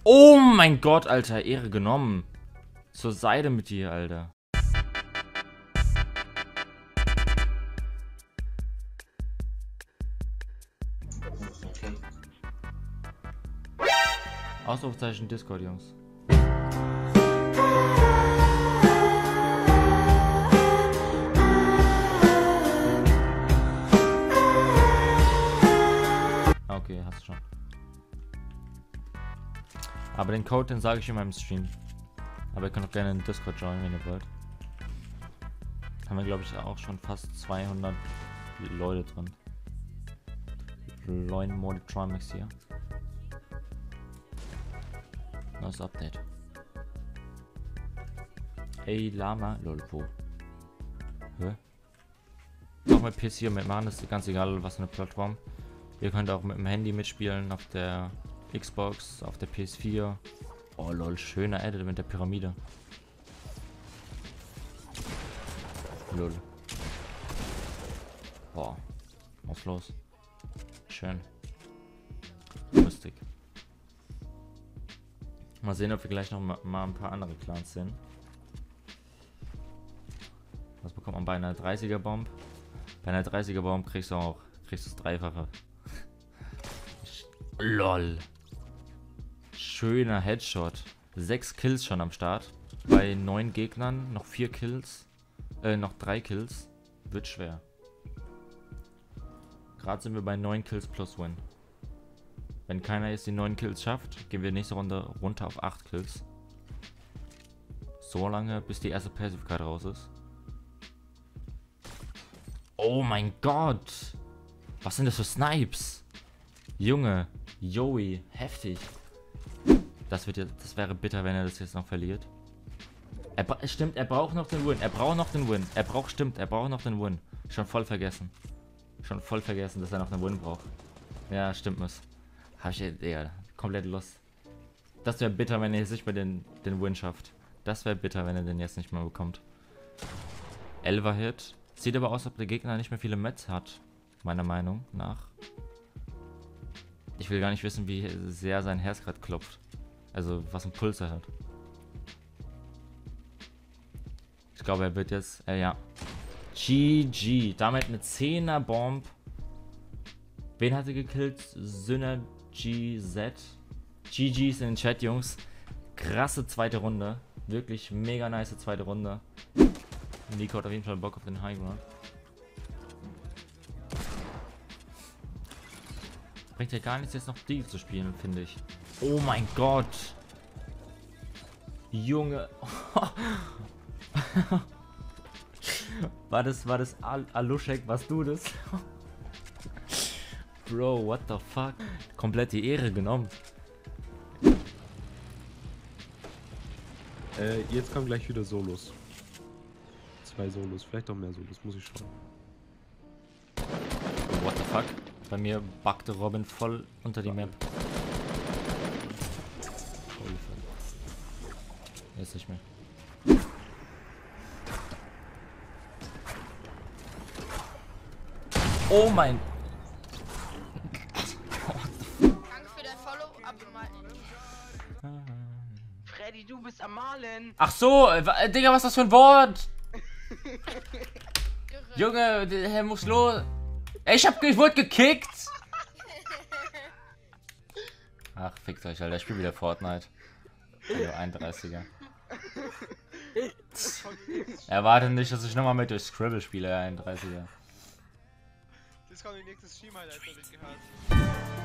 Oh mein Gott, Alter. Ehre genommen. Zur Seite mit dir, Alter. Ausrufezeichen Discord, Jungs. Okay, hast du schon. Aber den Code, den sage ich in meinem Stream. Aber ihr könnt auch gerne in Discord joinen, wenn ihr wollt. Haben wir, glaube ich, auch schon fast 200 Leute drin. Leuen Moditronics hier. Neues Update. Ey, Lama. Lolpo. Hä? Auch mit PC und mitmachen, das ist ganz egal, was für eine Plattform. Ihr könnt auch mit dem Handy mitspielen, auf der Xbox, auf der PS4. Oh lol, schöner Edit mit der Pyramide. Lol. Boah, was los? Schön. Lustig. Mal sehen, ob wir gleich noch mal ein paar andere Clans sehen. Was bekommt man bei einer 30er Bomb? Bei einer 30er Bomb kriegst du auch das Dreifache. LOL. Schöner Headshot. 6 Kills schon am Start. Bei 9 Gegnern noch 4 Kills. Noch 3 Kills. Wird schwer. Gerade sind wir bei 9 Kills plus Win. Wenn keiner jetzt die 9 Kills schafft, gehen wir nächste Runde runter auf 8 Kills. So lange, bis die erste Passive Card raus ist. Oh mein Gott! Was sind das für Snipes? Junge, Joey, heftig. Das wäre bitter, wenn er das jetzt noch verliert. Stimmt, er braucht noch den Win. Er braucht noch den Win. Er braucht noch den Win. Schon voll vergessen. Dass er noch einen Win braucht. Ja, stimmt es. Hab ich ja komplett Lust. Das wäre bitter, wenn er jetzt nicht mehr den Win schafft. Das wäre bitter, wenn er den jetzt nicht mehr bekommt. 11er Hit. Sieht aber aus, als ob der Gegner nicht mehr viele Mets hat. Meiner Meinung nach. Ich will gar nicht wissen, wie sehr sein Herz gerade klopft. Also, was ein Puls er hat. Ich glaube, er wird jetzt... ja. GG. Damit eine 10er Bomb. Wen hat er gekillt? Synergy Z. GG's in den Chat, Jungs. Krasse zweite Runde. Wirklich mega nice zweite Runde. Nico hat auf jeden Fall Bock auf den High Ground. Bringt ja gar nichts, jetzt noch die zu spielen, finde ich. Oh mein Gott. Junge. War das Alushek? Warst du das? Bro, what the fuck? Komplett die Ehre genommen. Jetzt kommen gleich wieder Solos. 2 Solos, vielleicht auch mehr Solos, muss ich schauen. What the fuck? Bei mir buggte Robin voll unter die Map. Holy fuck. Jetzt nicht mehr. Oh mein... Danke für dein Follow, Freddy, du bist am Malen. Ach so, Digga, was ist das für ein Wort? Junge, der muss los. Ey, ich wurde gekickt. Ach, fickt euch, Alter, ich spiele wieder Fortnite. Also 31er. Erwarte nicht, dass ich nochmal mit durch Scribble spiele, 31er. Das kommt die nächste Stream halt, Alter, hab ich gehört.